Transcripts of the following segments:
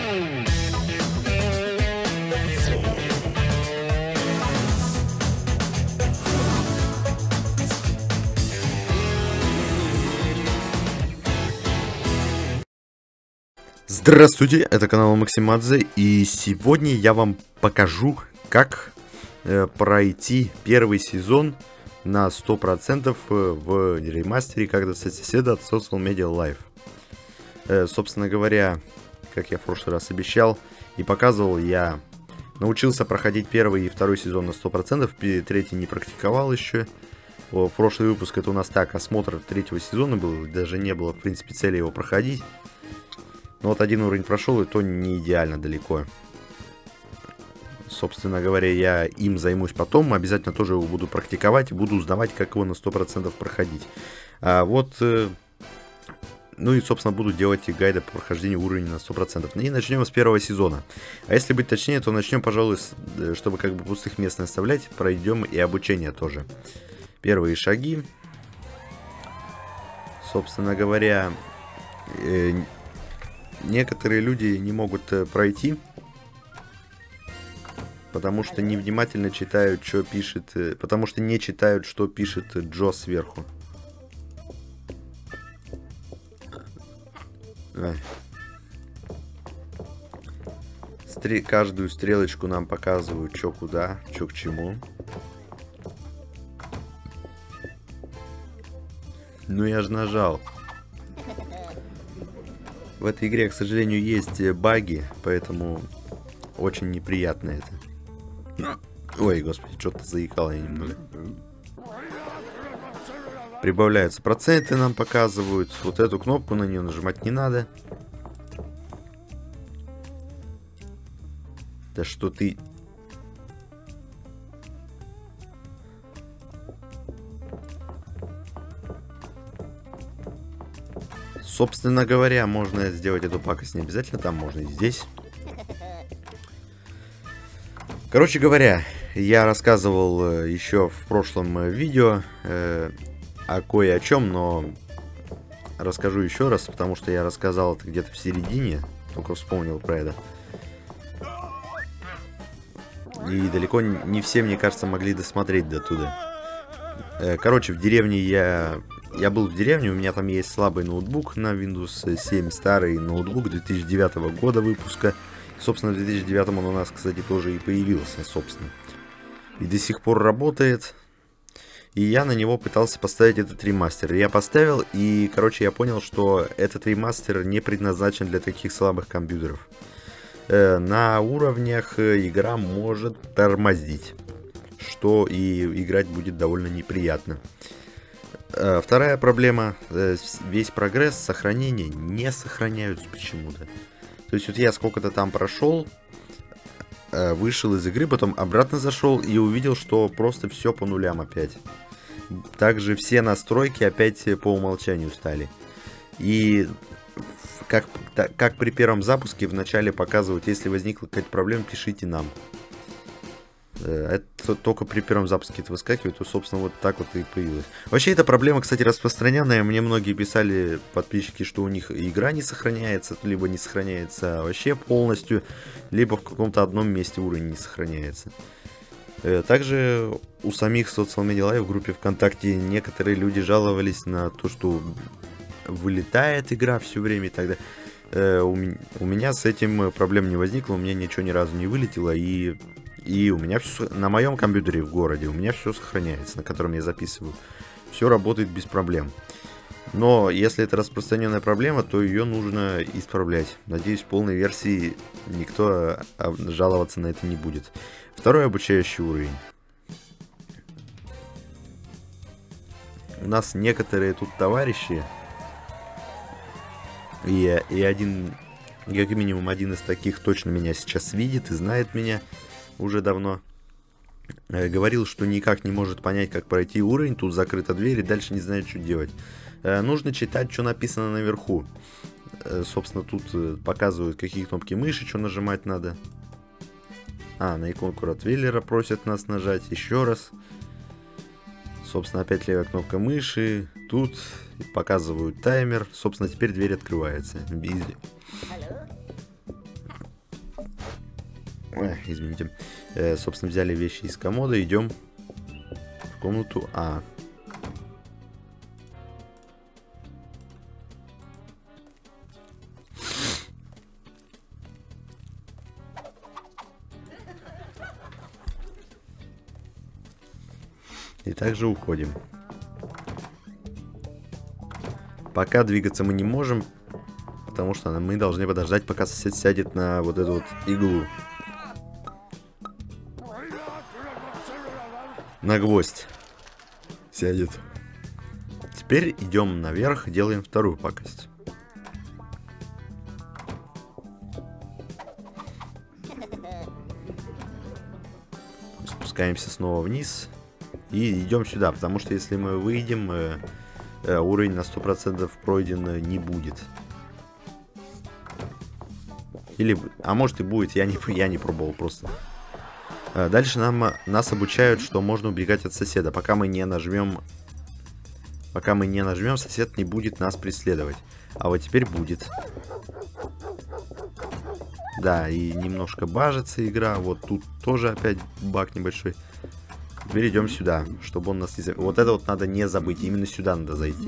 Здравствуйте, это канал Максимадзе, и сегодня я вам покажу, как пройти первый сезон на 100% в ремастере «Как достать соседа» от Social Media Live. Собственно говоря, как я в прошлый раз обещал и показывал, я научился проходить первый и второй сезон на 100%, третий не практиковал еще. В прошлый выпуск это у нас так, осмотр третьего сезона был, даже не было в принципе цели его проходить. Но вот один уровень прошел, и то не идеально далеко. Собственно говоря, я им займусь потом. Обязательно тоже его буду практиковать и буду узнавать, как его на 100% проходить. Ну и, собственно, буду делать и гайды по прохождению уровня на 100%. И начнем с первого сезона. А если быть точнее, то начнем, пожалуй, чтобы как бы пустых мест не оставлять, пройдем и обучение тоже. Первые шаги. Собственно говоря... Некоторые люди не могут пройти, потому что невнимательно читают, что пишет, потому что не читают, что пишет Джо сверху. Каждую стрелочку нам показывают, что куда, что к чему. Ну я же нажал. В этой игре, к сожалению, есть баги, поэтому очень неприятно это. Ой, господи, что-то заикало я немного. Прибавляются проценты, нам показывают. Вот эту кнопку, на нее нажимать не надо. Да что ты... Собственно говоря, можно сделать эту пакость не обязательно там, можно и здесь. Короче говоря, я рассказывал еще в прошлом видео о кое о чем, но расскажу еще раз, потому что я рассказал это где-то в середине, только вспомнил про это. И далеко не все, мне кажется, могли досмотреть до туда. Короче, в деревне Я был в деревне, у меня там есть слабый ноутбук на Windows 7, старый ноутбук 2009 года выпуска. Собственно, в 2009 он у нас, кстати, тоже и появился, собственно. И до сих пор работает. И я на него пытался поставить этот ремастер. Я поставил, и, короче, я понял, что этот ремастер не предназначен для таких слабых компьютеров. На уровнях игра может тормозить, что и играть будет довольно неприятно. Вторая проблема, весь прогресс, сохранения не сохраняются почему-то. То есть вот я сколько-то там прошел, вышел из игры, потом обратно зашел и увидел, что просто все по нулям опять. Также все настройки опять по умолчанию стали. И как при первом запуске вначале показывают, если возникла какая-то проблема, пишите нам. Это только при первом запуске это выскакивает, то, собственно, вот так вот и появилось. Вообще, эта проблема, кстати, распространенная. Мне многие писали, подписчики, что у них игра не сохраняется, либо не сохраняется вообще полностью, либо в каком-то одном месте уровень не сохраняется. Также у самих Social Media Live в группе ВКонтакте некоторые люди жаловались на то, что вылетает игра все время и так далее. У меня с этим проблем не возникло, у меня ничего ни разу не вылетело, и у меня все, на моем компьютере в городе, у меня все сохраняется, на котором я записываю. Все работает без проблем. Но если это распространенная проблема, то ее нужно исправлять. Надеюсь, в полной версии никто жаловаться на это не будет. Второй обучающий уровень. У нас некоторые тут товарищи, и один, как минимум один из таких точно меня сейчас видит и знает меня уже давно. Говорил, что никак не может понять, как пройти уровень, тут закрыта дверь и дальше не знает, что делать. Нужно читать, что написано наверху. Собственно, тут показывают, какие кнопки мыши, что нажимать надо. На иконку Ротвейлера просят нас нажать еще раз. Собственно, опять левая кнопка мыши. Тут показывают таймер. Собственно, теперь дверь открывается. Извините. Собственно, взяли вещи из комода, идем в комнату А. И также уходим. Пока двигаться мы не можем, потому что мы должны подождать, пока сосед сядет на вот эту вот иглу. На гвоздь сядет. Теперь идем наверх, делаем вторую пакость. Спускаемся снова вниз. И идем сюда, потому что если мы выйдем, уровень на 100% пройден не будет. Или, а может и будет, я не пробовал просто. Дальше нас обучают, что можно убегать от соседа. Пока мы не нажмем, сосед не будет нас преследовать. А вот теперь будет. Да, и немножко бажится игра. Вот тут тоже опять баг небольшой. Теперь идем сюда, чтобы он нас не... Вот это вот надо не забыть. Именно сюда надо зайти.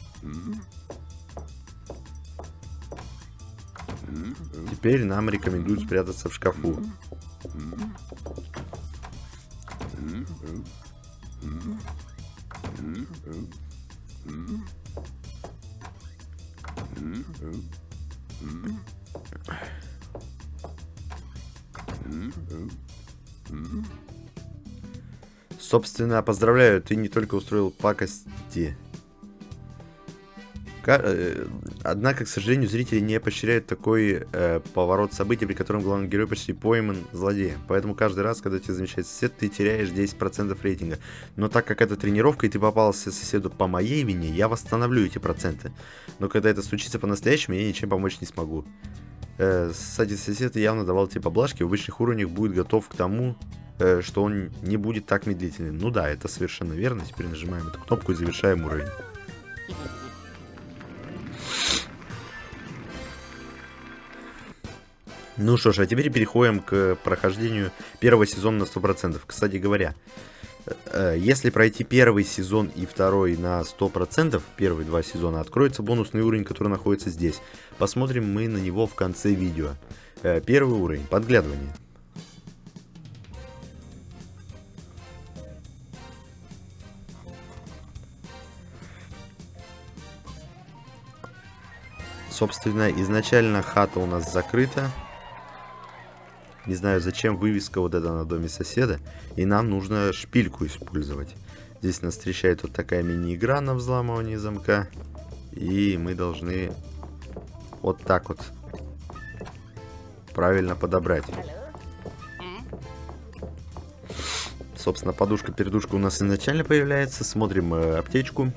Теперь нам рекомендуют спрятаться в шкафу. Собственно, поздравляю, ты не только устроил пакости. Однако, к сожалению, зрители не поощряют такой поворот событий, при котором главный герой почти пойман злодеем. Поэтому каждый раз, когда тебе замечает сосед, ты теряешь 10% рейтинга. Но так как это тренировка, и ты попался соседу по моей вине, я восстановлю эти проценты. Но когда это случится по-настоящему, я ничем помочь не смогу. Кстати, сосед явно давал тебе поблажки, в высших уровнях будет готов к тому, что он не будет так медлительным. Ну да, это совершенно верно. Теперь нажимаем эту кнопку и завершаем уровень. Ну что ж, а теперь переходим к прохождению первого сезона на 100%. Кстати говоря, если пройти первый сезон и второй на 100%, первые два сезона, откроется бонусный уровень, который находится здесь. Посмотрим мы на него в конце видео. Первый уровень, подглядывание. Собственно, изначально хата у нас закрыта. Не знаю, зачем вывеска вот эта на доме соседа. И нам нужно шпильку использовать. Здесь нас встречает вот такая мини-игра на взламывание замка. И мы должны вот так вот правильно подобрать. Собственно, подушка-передушка у нас изначально появляется. Смотрим аптечку.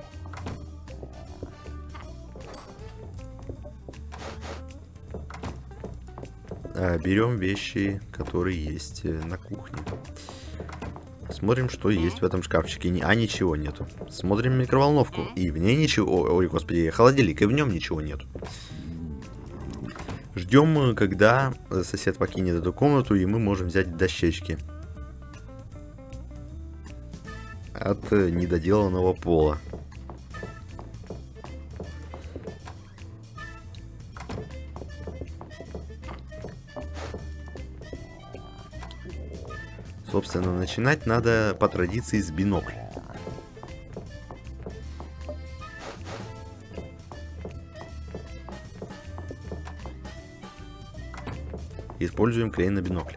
Берем вещи, которые есть на кухне. Смотрим, что есть в этом шкафчике. А ничего нету. Смотрим микроволновку. И в ней ничего... Ой, господи, холодильник, и в нем ничего нету. Ждем, когда сосед покинет эту комнату, и мы можем взять дощечки от недоделанного пола. Собственно, начинать надо по традиции с бинокля. Используем клей на бинокле.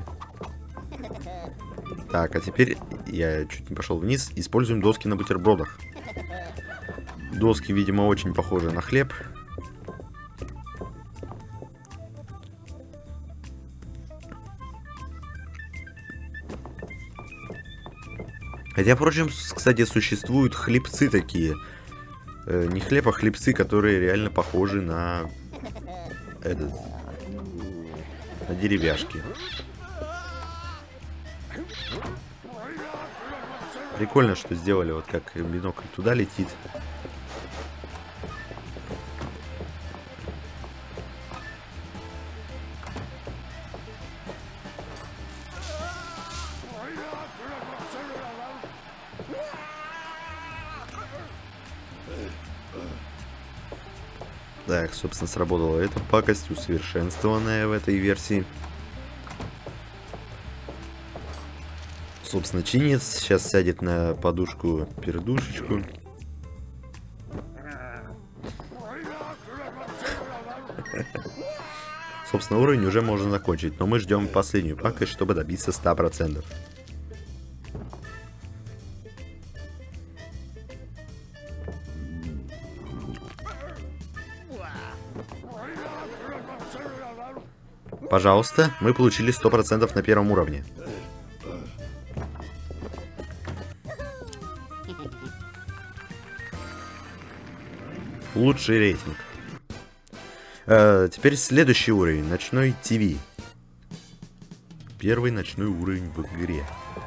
Так, а теперь я чуть не пошел вниз. Используем доски на бутербродах. Доски, видимо, очень похожи на хлеб. Хотя, впрочем, кстати, существуют хлебцы такие. Не хлеб, а хлебцы, которые реально похожи на на деревяшки. Прикольно, что сделали, вот как бинокль туда летит. Так, собственно, сработала эта пакость, усовершенствованная в этой версии. Собственно, чинец сейчас сядет на подушку-пердушечку. Собственно, уровень уже можно закончить, но мы ждем последнюю пакость, чтобы добиться 100%. Пожалуйста, мы получили 100% на первом уровне. Лучший рейтинг. Теперь следующий уровень. Ночной ТВ. Первый ночной уровень в игре.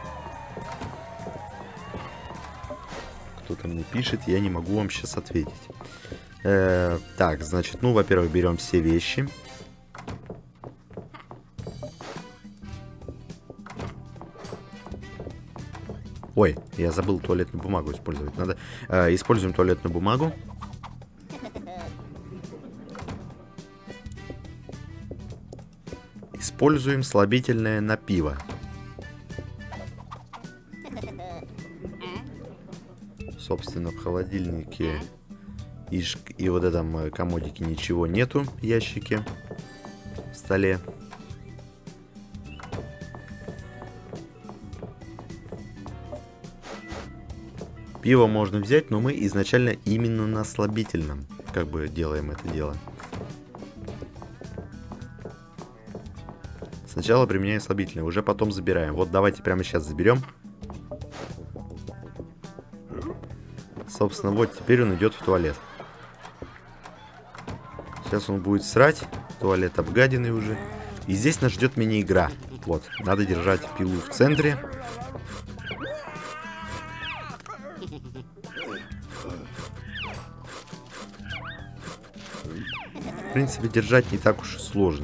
Кто-то мне пишет, я не могу вам сейчас ответить. Так, значит, ну, во-первых, берем все вещи. Ой, я забыл туалетную бумагу использовать. Надо. Используем туалетную бумагу. Используем слабительное на пиво. Собственно, в холодильнике и вот этом комодике ничего нету, ящике, в столе. Пиво можно взять, но мы изначально именно на слабительном как бы делаем это дело. Сначала применяем слабительное, уже потом забираем. Вот давайте прямо сейчас заберем. Собственно, вот теперь он идет в туалет. Сейчас он будет срать. Туалет обгаденный уже. И здесь нас ждет мини-игра. Вот, надо держать пилу в центре. В принципе, держать не так уж и сложно.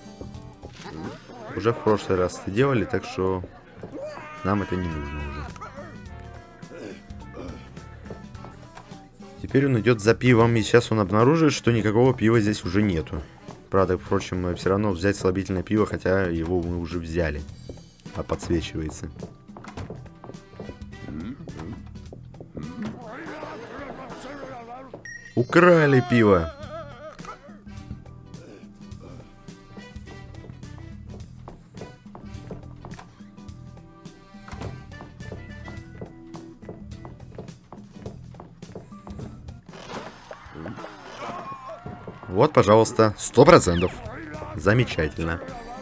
Уже в прошлый раз это делали, так что нам это не нужно уже. Теперь он идет за пивом, и сейчас он обнаружит, что никакого пива здесь уже нету. Правда, впрочем, все равно взять слабительное пиво, хотя его мы уже взяли. А подсвечивается. Украли пиво! Вот, пожалуйста, 100%. Замечательно.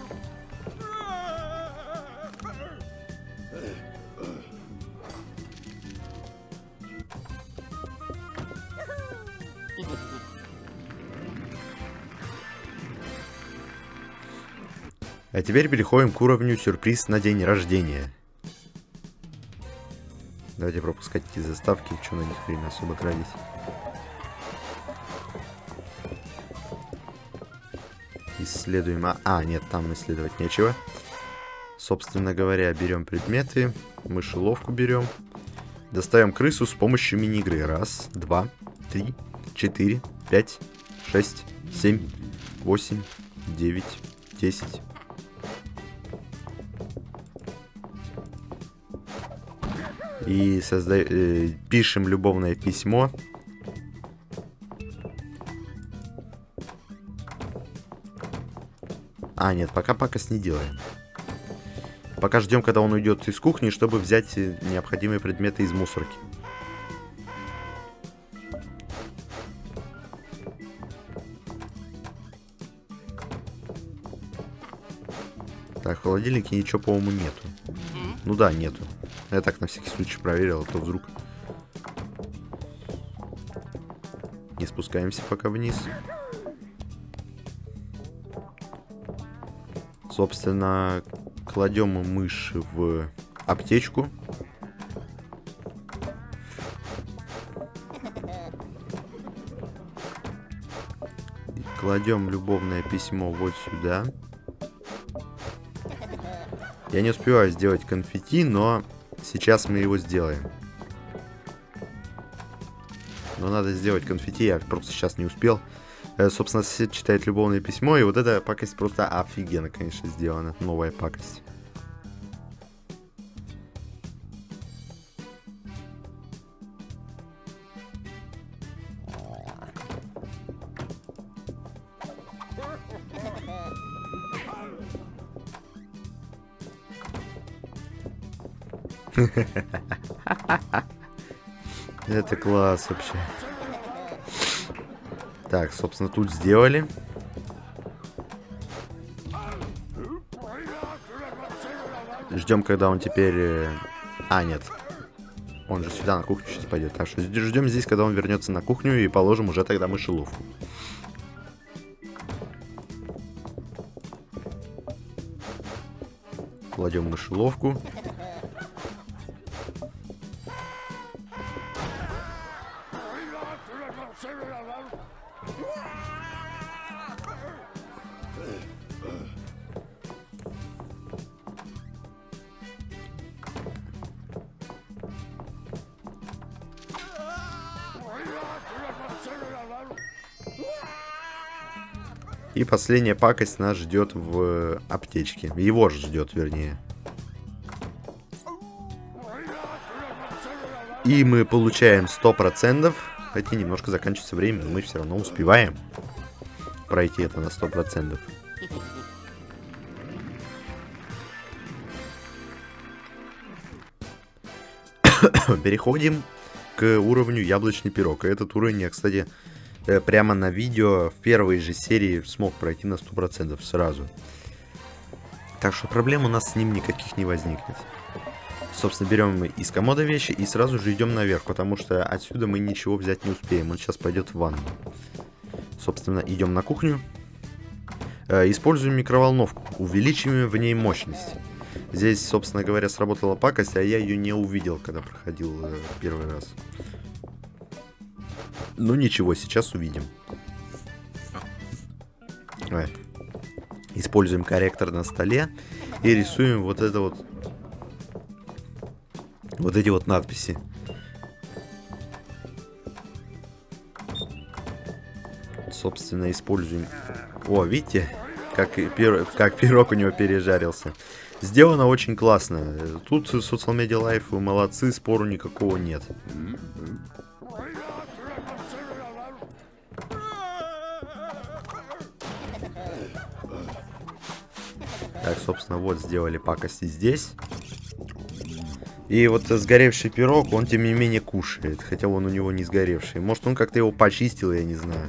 А теперь переходим к уровню сюрприз на день рождения. Давайте пропускать эти заставки, что на них время особо тратить. Исследуем. Нет, там исследовать нечего. Собственно говоря, берем предметы. Мышеловку берем. Достаем крысу с помощью мини-игры. 1, 2, 3, 4, 5, 6, 7, 8, 9, 10. И пишем любовное письмо. Нет, пока пакость не делаем. Пока ждем, когда он уйдет из кухни, чтобы взять необходимые предметы из мусорки. Так, в холодильнике ничего, по-моему, нету. Ну да, нету. Я так на всякий случай проверил, а то вдруг. Не спускаемся пока вниз. Собственно, кладем мышь в аптечку. Кладем любовное письмо вот сюда. Я не успеваю сделать конфетти, но сейчас мы его сделаем. Но надо сделать конфетти, я просто сейчас не успел. Собственно, сосед читает любовное письмо, и вот эта пакость просто офигенно, конечно, сделана. Новая пакость. Это класс вообще. Так, собственно, тут сделали. Ждем, когда он теперь... А, нет. Он же сюда на кухню сейчас пойдет. Так что ждем здесь, когда он вернется на кухню, и положим уже тогда мышеловку. Кладем мышеловку. И последняя пакость нас ждет в аптечке. Его же ждет, вернее. И мы получаем 100%. Хотя немножко заканчивается время, но мы все равно успеваем пройти это на 100%. Переходим к уровню яблочный пирог. Этот уровень я, кстати, прямо на видео в первой же серии смог пройти на 100% сразу. Так что проблем у нас с ним никаких не возникнет. Собственно, берем мы из комода вещи и сразу же идем наверх, потому что отсюда мы ничего взять не успеем. Он сейчас пойдет в ванну. Собственно, идем на кухню. Используем микроволновку. Увеличиваем в ней мощность. Здесь, собственно говоря, сработала пакость, а я ее не увидел, когда проходил первый раз. Ну ничего, сейчас увидим. Используем корректор на столе и рисуем вот это вот. Вот эти вот надписи. Собственно, используем... О, видите, как пирог у него пережарился. Сделано очень классно. Тут Social Media Life молодцы, спору никакого нет. Так, собственно, вот сделали пакости здесь. И вот сгоревший пирог, он тем не менее кушает. Хотя он у него не сгоревший. Может, он как-то его почистил, я не знаю.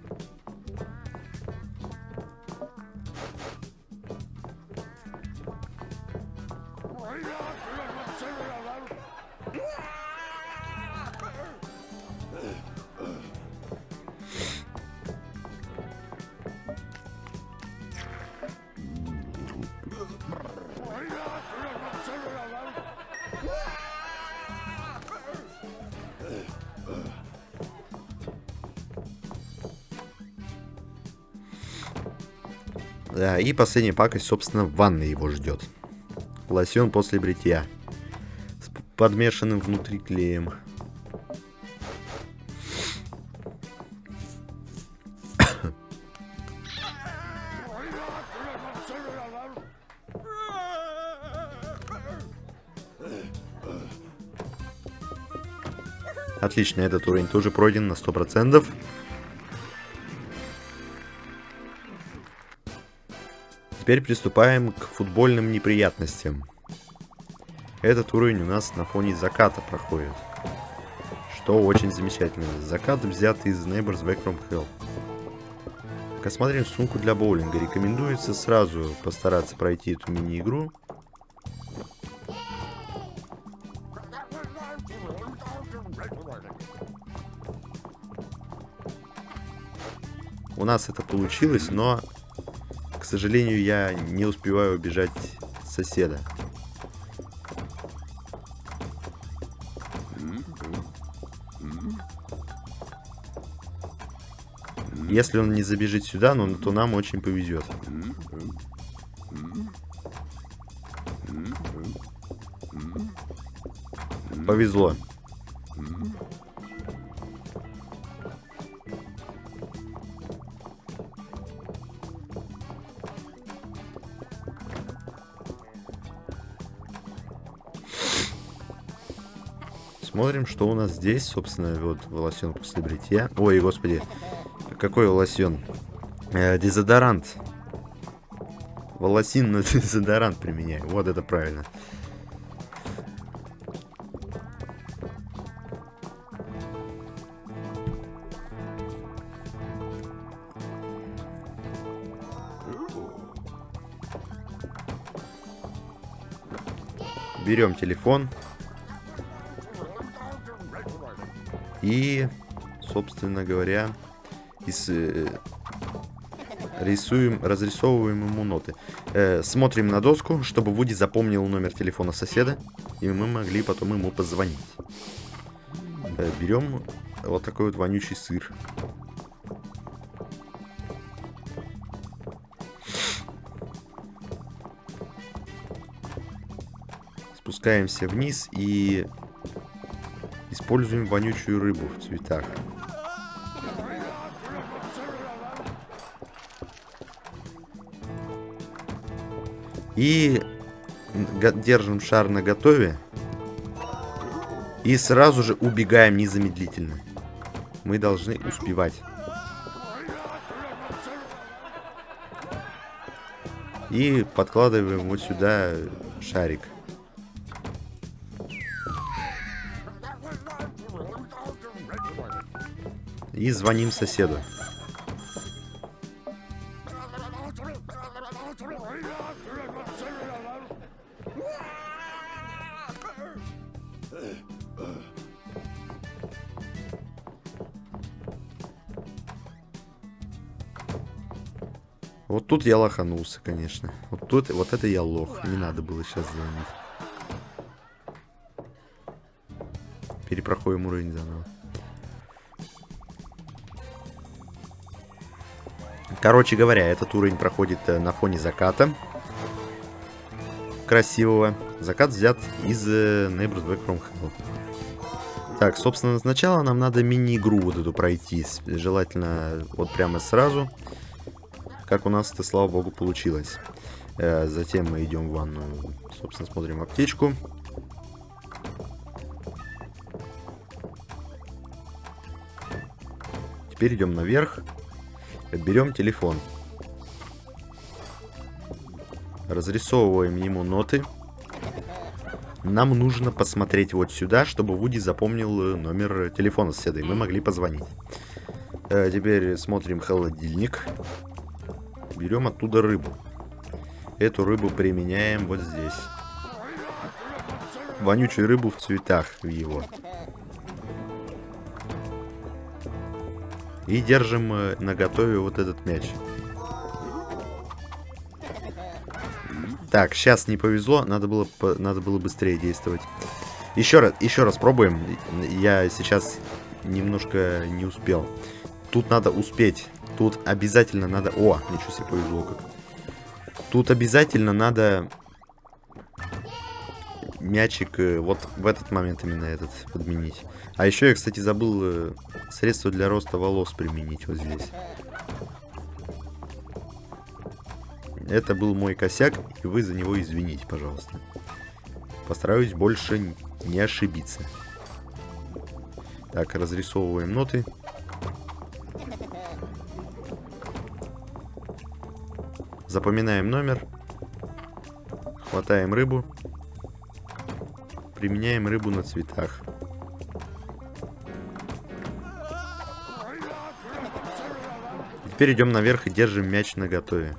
Да, и последняя пакость, собственно, в ванной его ждет. Лосьон после бритья. С подмешанным внутри клеем. Отлично, этот уровень тоже пройден на 100%. Теперь приступаем к футбольным неприятностям. Этот уровень у нас на фоне заката проходит. Что очень замечательно. Закат взят из Neighbors Back from Hell. Пока смотрим сумку для боулинга. Рекомендуется сразу постараться пройти эту мини-игру. У нас это получилось, но... К сожалению, я не успеваю убежать соседа. Если он не забежит сюда, то нам очень повезет. Повезло. Смотрим, что у нас здесь. Собственно, вот лосьон после бритья. Ой, господи. Какой лосьон? Дезодорант. Волосин на дезодорант применяю. Вот это правильно. Берем телефон. И, собственно говоря, разрисовываем ему ноты. Смотрим на доску, чтобы Вуди запомнил номер телефона соседа, и мы могли потом ему позвонить. Берем вот такой вот вонючий сыр. Спускаемся вниз и используем вонючую рыбу в цветах. И держим шар наготове. И сразу же убегаем незамедлительно. Мы должны успевать. И подкладываем вот сюда шарик. И звоним соседу. Вот тут я лоханулся, конечно. Вот тут, вот это я лох. Не надо было сейчас звонить. Перепроходим уровень заново. Короче говоря, этот уровень проходит на фоне заката. Красивого. Закат взят из Neighbors Back from Hell. Так, собственно, сначала нам надо мини-игру вот эту пройти. Желательно вот прямо сразу. Как у нас это, слава богу, получилось. Затем мы идем в ванную. Собственно, смотрим аптечку. Теперь идем наверх. Берем телефон. Разрисовываем ему ноты. Нам нужно посмотреть вот сюда, чтобы Вуди запомнил номер телефона соседа, и мы могли позвонить. Теперь смотрим холодильник. Берем оттуда рыбу. Эту рыбу применяем вот здесь. Вонючую рыбу в цветах в его. И держим наготове вот этот мяч. Так, сейчас не повезло, надо было быстрее действовать. Еще раз пробуем. Я сейчас немножко не успел. Тут надо успеть. Тут обязательно надо... О, ничего себе, повезло как. Тут обязательно надо мячик вот в этот момент именно этот подменить. А еще я, кстати, забыл средство для роста волос применить вот здесь. Это был мой косяк, и вы за него извините, пожалуйста. Постараюсь больше не ошибиться. Так, разрисовываем ноты. Запоминаем номер. Хватаем рыбу. Применяем рыбу на цветах. Теперь идем наверх и держим мяч наготове.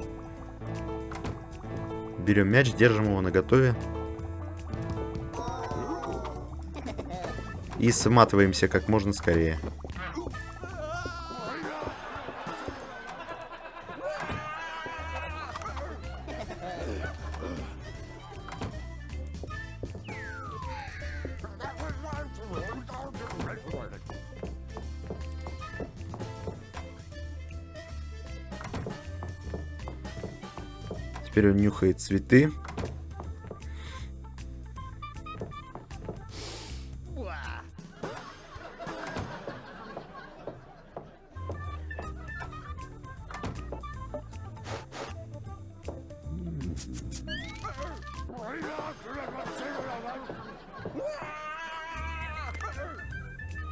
Берем мяч, держим его наготове. И сматываемся как можно скорее. Теперь он нюхает цветы.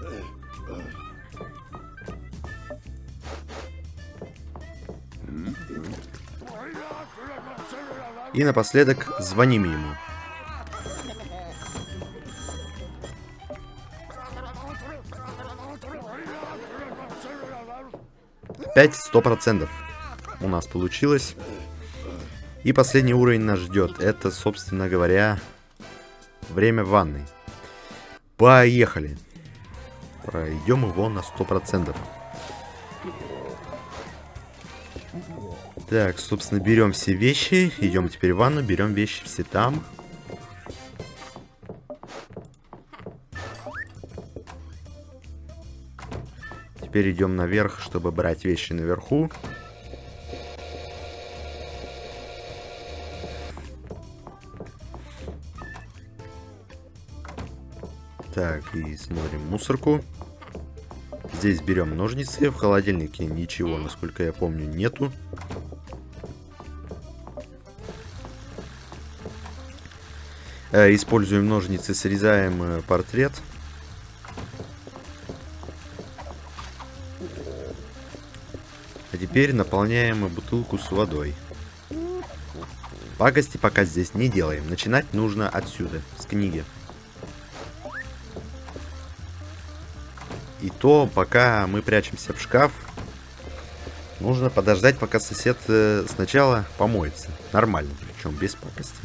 И напоследок звоним ему. Опять 100% у нас получилось. И последний уровень нас ждет. Это, собственно говоря, время ванной. Поехали. Пройдем его на 100%. Так, собственно, берем все вещи. Идем теперь в ванну, берем вещи все там. Теперь идем наверх, чтобы брать вещи наверху. Так, и смотрим мусорку. Здесь берем ножницы. В холодильнике ничего, насколько я помню, нету. Используем ножницы, срезаем портрет. А теперь наполняем бутылку с водой. Пакости пока здесь не делаем. Начинать нужно отсюда, с книги. И то, пока мы прячемся в шкаф, нужно подождать, пока сосед сначала помоется. Нормально, причем без пакости.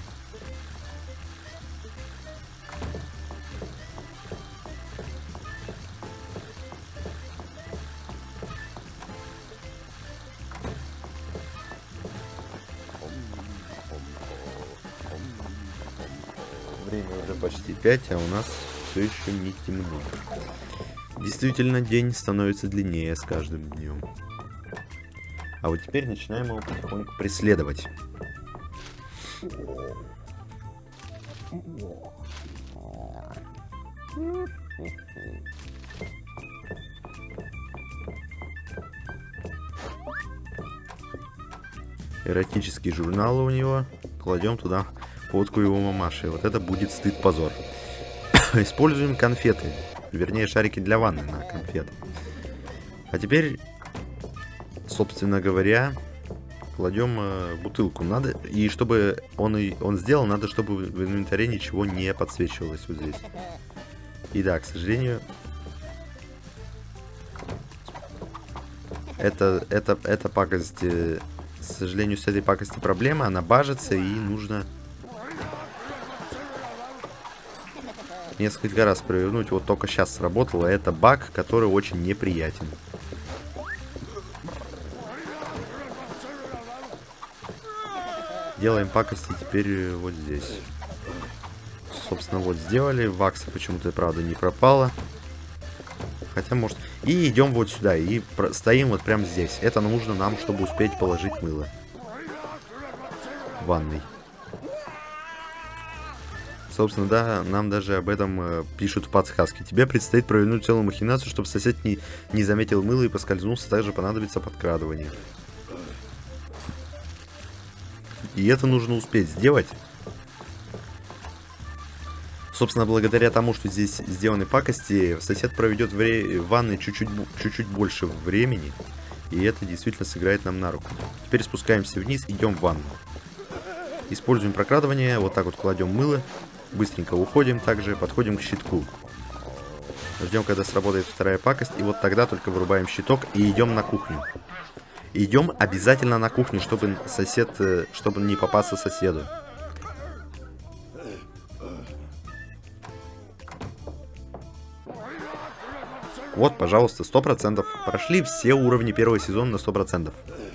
Время уже почти 5, а у нас все еще не темно. Действительно, день становится длиннее с каждым днем. А вот теперь начинаем его потихоньку преследовать. Эротический журнал у него. Кладем туда фотку его мамаши. Вот это будет стыд-позор. Используем конфеты. Вернее, шарики для ванны на конфеты. А теперь, собственно говоря, кладем бутылку. Надо, и чтобы он сделал, надо, чтобы в инвентаре ничего не подсвечивалось вот здесь. И да, к сожалению, это пакость. К сожалению, с этой пакостью проблема. Она бажится, и нужно несколько раз провернуть. Вот только сейчас сработало. Это баг, который очень неприятен. Делаем пакости теперь вот здесь. Собственно, вот сделали. Вакса почему-то, правда, не пропала. Хотя, может... И идем вот сюда. И стоим вот прямо здесь. Это нужно нам, чтобы успеть положить мыло в ванной. Собственно, да, нам даже об этом пишут в подсказке. Тебе предстоит провернуть целую махинацию, чтобы сосед не заметил мыло и поскользнулся. Также понадобится подкрадывание. И это нужно успеть сделать. Собственно, благодаря тому, что здесь сделаны пакости, сосед проведет в ванной чуть-чуть больше времени. И это действительно сыграет нам на руку. Теперь спускаемся вниз, идем в ванну. Используем прокрадывание. Вот так вот кладем мыло. Быстренько уходим, также подходим к щитку. Ждем, когда сработает вторая пакость. И вот тогда только вырубаем щиток и идем на кухню. Идем обязательно на кухню, чтобы чтобы не попасться соседу. Вот, пожалуйста, 100%. Прошли все уровни первого сезона на 100%.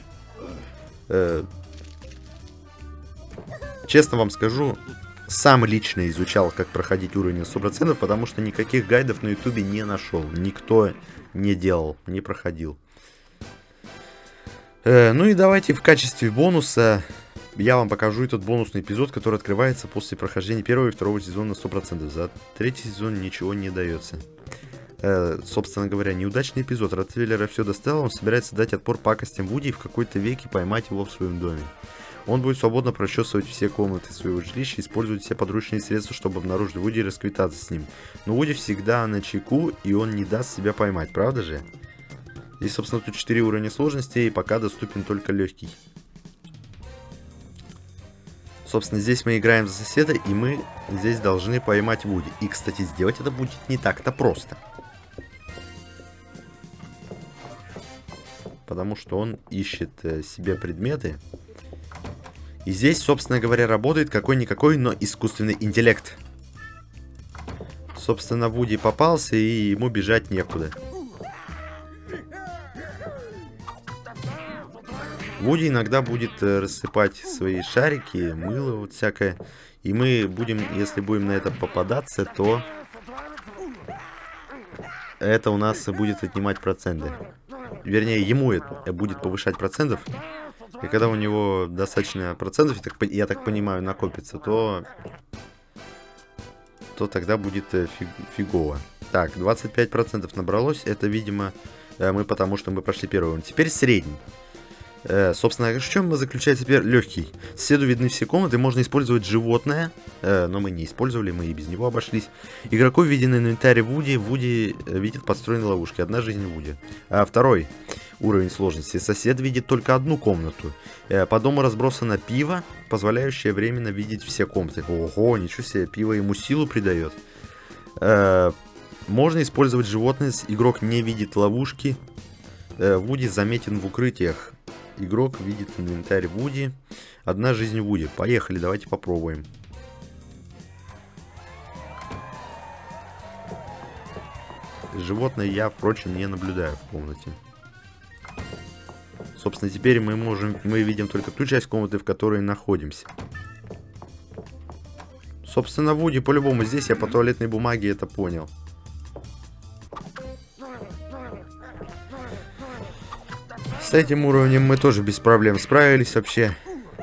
Честно вам скажу, сам лично изучал, как проходить уровень на 100%, потому что никаких гайдов на ютубе не нашел. Никто не делал, не проходил. Ну и давайте в качестве бонуса я вам покажу этот бонусный эпизод, который открывается после прохождения первого и второго сезона на 100%. За третий сезон ничего не дается. Собственно говоря, неудачный эпизод. Ротвейлера все достало, он собирается дать отпор пакостям Вуди и в какой-то веке поймать его в своем доме. Он будет свободно прочесывать все комнаты своего жилища, использовать все подручные средства, чтобы обнаружить Вуди и расквитаться с ним. Но Вуди всегда на чеку, и он не даст себя поймать, правда же? Здесь, собственно, тут 4 уровня сложности, и пока доступен только легкий. Собственно, здесь мы играем за соседа, и мы здесь должны поймать Вуди. И, кстати, сделать это будет не так-то просто. Потому что он ищет себе предметы. И здесь, собственно говоря, работает какой-никакой, но искусственный интеллект. Собственно, Вуди попался, и ему бежать некуда. Вуди иногда будет рассыпать свои шарики, мыло вот всякое. И мы будем, если будем на это попадаться, то это у нас будет отнимать проценты. Вернее, ему это будет повышать процентов. И когда у него достаточно процентов, я так понимаю, накопится, то тогда будет фигово. Так, 25% набралось. Это, видимо, мы потому что мы прошли первый уровень. Теперь средний. Собственно, в чем заключается теперь легкий? Соседу видны все комнаты, можно использовать животное, но мы не использовали, мы и без него обошлись. Игроку виден инвентарь Вуди, Вуди видит подстроенные ловушки, одна жизнь Вуди. Второй уровень сложности. Сосед видит только одну комнату. По дому разбросано пиво, позволяющее временно видеть все комнаты. Ого, ничего себе, пиво ему силу придает. Можно использовать животное, игрок не видит ловушки. Вуди заметен в укрытиях. Игрок видит инвентарь Вуди. Одна жизнь Вуди. Поехали, давайте попробуем. Животное я, впрочем, не наблюдаю в комнате. Собственно, теперь мы видим только ту часть комнаты, в которой находимся. Собственно, Вуди по-любому здесь, я по туалетной бумаге это понял. С этим уровнем мы тоже без проблем справились вообще.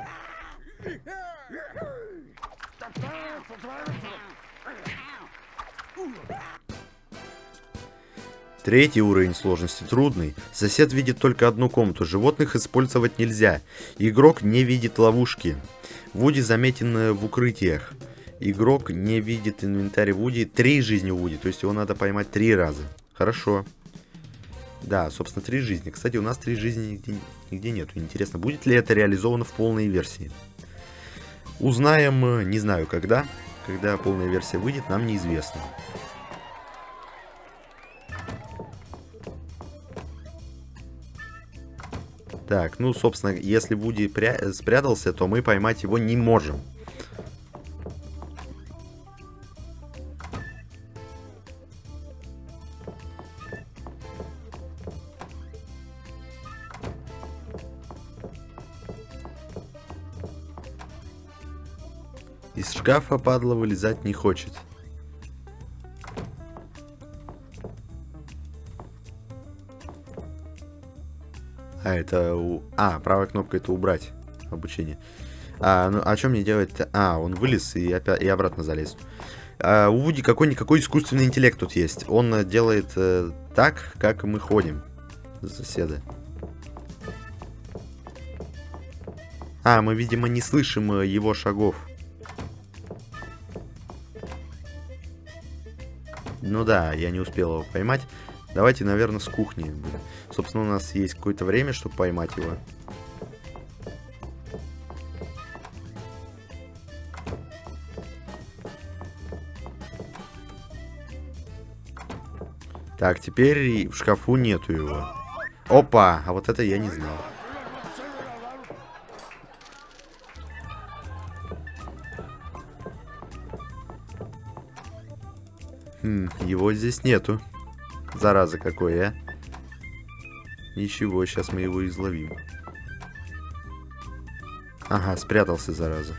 Третий уровень сложности трудный. Сосед видит только одну комнату. Животных использовать нельзя. Игрок не видит ловушки. Вуди заметен в укрытиях. Игрок не видит инвентарь Вуди. 3 жизни Вуди. То есть его надо поймать 3 раза. Хорошо. Да, собственно, 3 жизни. Кстати, у нас 3 жизни нигде нету. Интересно, будет ли это реализовано в полной версии? Узнаем, не знаю когда. Когда полная версия выйдет, нам неизвестно. Так, ну, собственно, если Вуди спрятался, то мы поймать его не можем. Из шкафа падла вылезать не хочет. Правая кнопка это убрать обучение. Ну, а что мне делать-то? Он вылез и обратно залез. У Вуди какой-никакой искусственный интеллект тут есть. Он делает так, как мы ходим за соседа. Мы, видимо, не слышим его шагов. Ну да, я не успел его поймать. Давайте, наверное, с кухни. Собственно, у нас есть какое-то время, чтобы поймать его. Так, теперь в шкафу нету его. Опа! А вот это я не знал. Его здесь нету. Зараза какой, а? Ничего, сейчас мы его изловим. Ага, спрятался, зараза.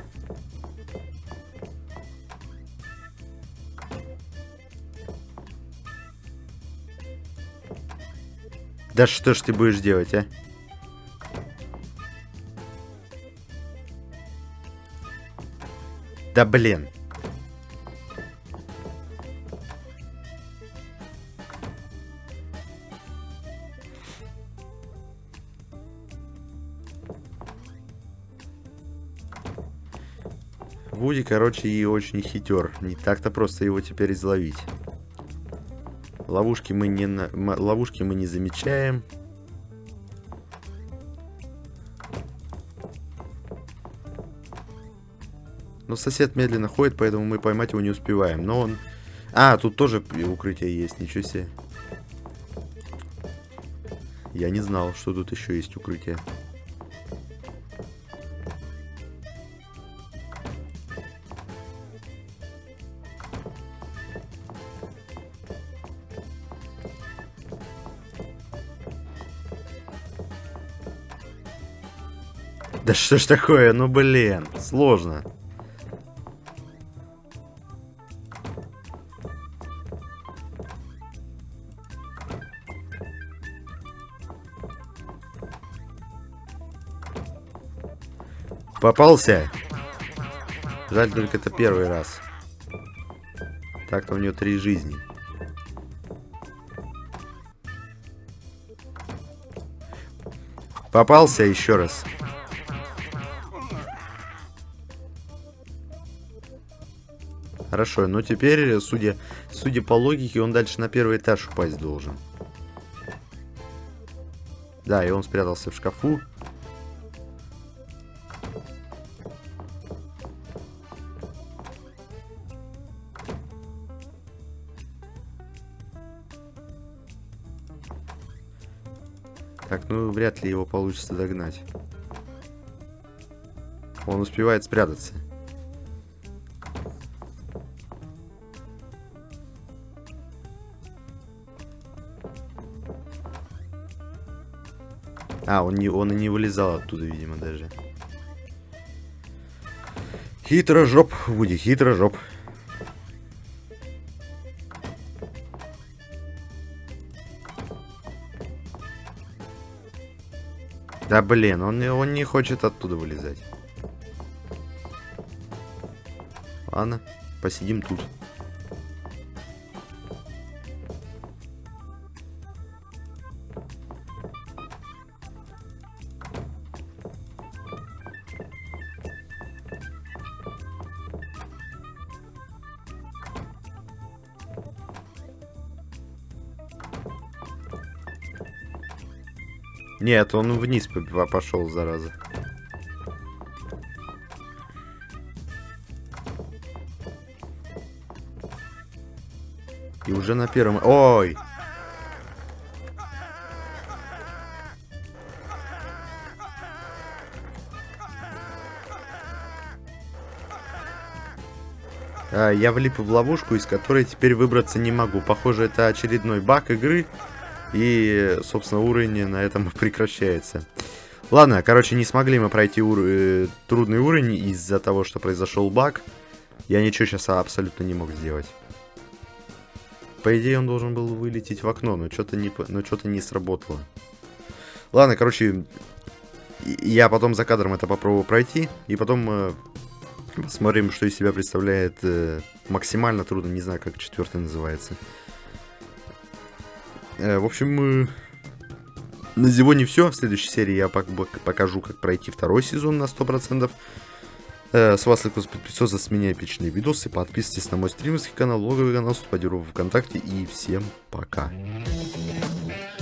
Да что ж ты будешь делать, а? Да блин. Вуди, короче, и очень хитер. Не так-то просто его теперь изловить. Ловушки мы не замечаем. Но сосед медленно ходит, поэтому мы поймать его не успеваем. Но он... А, тут тоже укрытие есть, ничего себе. Я не знал, что тут еще есть укрытие. Да что ж такое? Ну блин, сложно. Попался. Жаль, только это первый раз. Так-то у него 3 жизни. Попался еще раз. Хорошо, но теперь, судя по логике, он дальше на первый этаж упасть должен. Да, и он спрятался в шкафу. Так, ну вряд ли его получится догнать. Он успевает спрятаться. А, он и не вылезал оттуда, видимо, даже. Хитрожоп, Вуди, хитрожоп. Да блин, он не хочет оттуда вылезать. Ладно, посидим тут. Нет, он вниз пошел, зараза. И уже на первом... Ой! Я влип в ловушку, из которой теперь выбраться не могу. Похоже, это очередной баг игры. И, собственно, уровень на этом прекращается. Ладно, короче, не смогли мы пройти трудный уровень из-за того, что произошел баг. Я ничего сейчас абсолютно не мог сделать. По идее, он должен был вылететь в окно, но что-то не сработало. Ладно, короче, я потом за кадром это попробую пройти. И потом посмотрим, что из себя представляет максимально трудно. Не знаю, как 4-й называется. В общем, на сегодня все. В следующей серии я покажу, как пройти 2-й сезон на 100%. С вас лайк, подписывайтесь, с меня эпичные видосы. Подписывайтесь на мой стримерский канал, логовый канал, поддержку ВКонтакте. И всем пока.